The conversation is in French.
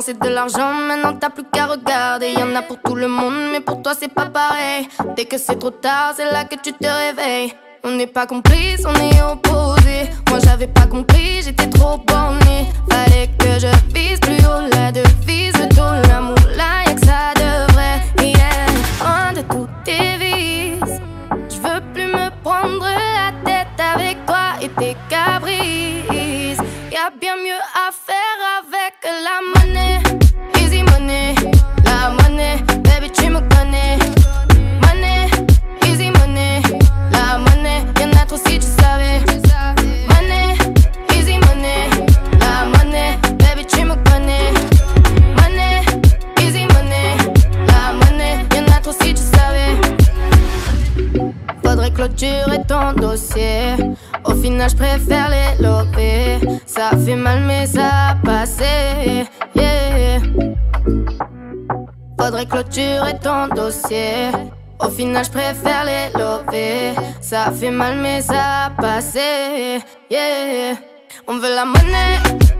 dépensé de l'argent, maintenant t'as plus qu'à regarder. Y'en a pour tout le monde, mais pour toi c'est pas pareil. Dès que c'est trop tard, c'est là que tu te réveilles. On n'est pas complices, on est opposés. Moi j'avais pas compris, j'étais trop bornée. Fallait que je vise plus haut, la devise de tout l'amour, là y'a que ça de vrai. Yeah, loin de toutes tes vices, je veux plus me prendre la tête avec toi et tes caprices. Y'a bien mieux à faire avec la monnaie. Easy money, la monnaie, baby tu me connais. Money, easy money, la monnaie, y'en a trop si tu savais. Money, easy money, la monnaie, baby tu me connais. Money, easy money, la monnaie, y'en a trop si tu savais. Faudrait clôturer ton dossier. Au final j'préfère les lover. Ça fait mal mais ça a passé, yeah. Faudrait clôturer ton dossier. Au final j'préfère les lover. Ça fait mal mais ça a passé, yeah. On veut la monnaie,